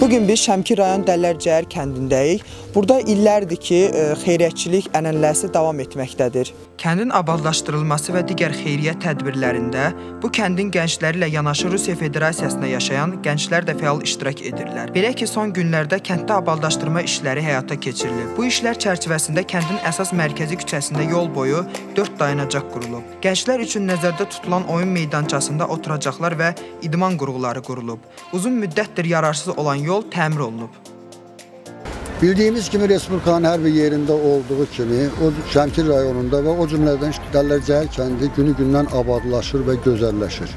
Bugün biz Şəmkir rayon Dəllərcəhər kəndindəyik. Burada illərdir ki, xeyriyyətçilik ənənəsi davam etməkdədir. Kəndin abadlaşdırılması və digər xeyriyyə tədbirlərində bu kəndin gəncləri ilə yanaşı Rusiya Federasiyasında yaşayan gənclər də fəal iştirak edirlər. Belə ki, son günlərdə kənddə abadlaşdırma işləri həyata keçirilib. Bu işlər çərçivəsində kəndin əsas mərkəzi küçəsində yol boyu 4 dayanacaq qurulub. Gənclər üçün nəzərdə tutulan oyun meydançasında oturacaqlar və idman qurğuları qurulub. Uzun müddətdir yararsız olan yol təmir olunub. Bildiyimiz kimi Respublikanın hər bir yerində olduğu kimi o Şəmkir rayonunda və o cümlədən Dəllərcəhər kəndi günü-gündən abadlaşır və gözəlləşir.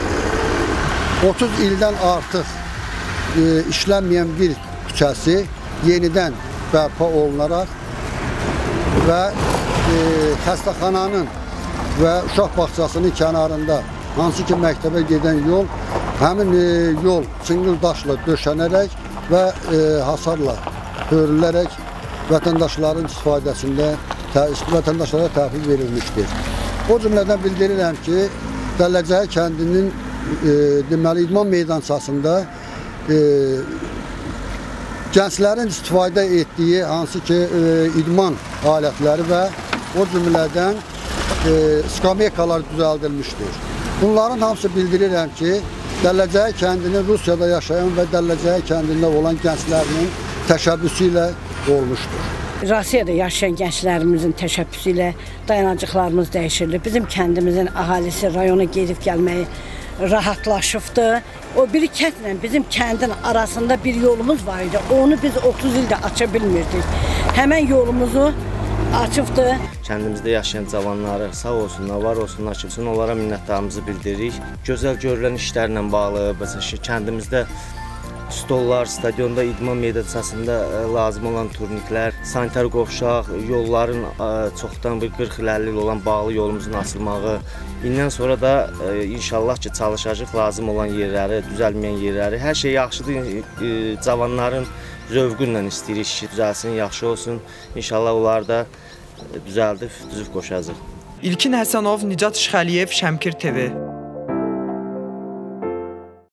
30 ildən artıq işlənməyən bir küçəsi yenidən bərpa olunaraq və xəstəxananın və uşaq bağçasının kənarında hansı ki məktəbə gedən yol, həmin yol çingil daşla döşənərək və hasarla hörülərək vətəndaşların istifadəsində vətəndaşlara təhvil verilmişdir. O cümlədən bildirirəm ki, Dəllərcəhər kəndinin deməli idman meydançasında gənclərin istifadə etdiyi hansı ki idman alətləri və o cümlədən skameykalar düzəldilmişdir. Bunların hamısı bildirirəm ki, Dəllərcəhər kəndinin Rusiyada yaşayan və Dəllərcəhər kəndində olan gənclərinin təşəbbüsü ilə olmuşdur. Rusiyada yaşayan gənclərimizin təşəbbüsü ilə dayanacaqlarımız dəyişirilir. Bizim kəndimizin əhalisi rayona gedib gəlməyi rahatlaşıbdır. O bir kəndlə bizim kəndin arasında bir yolumuz var idi. Onu biz 30 ildə aça bilmirdik. Həmən yolumuzu açıbdır. Kəndimizdə yaşayan cavanları sağ olsunlar, var olsunlar ki, bütün onlara minnətdarımızı bildiririk. Gözəl görülən işlərlə bağlı, məsələn, kəndimizdə stollar, stadionda, idman meydançasında lazım olan turniklər, sanitar qovşaq, yolların çoxdan bir 40-50 il olan bağlı yolumuzun açılmağı, indən sonra da inşallah ki, çalışacaq lazım olan yerləri, düzəlməyən yerləri, hər şey yaxşıdır, cavanların zövqü ilə istəyirik ki, düzəlsin, yaxşı olsun, inşallah onlar da düzəldib, düzüb qoşacaq. İlkin Həsənov, Nicat Şəxəliyev, Şəmkir TV.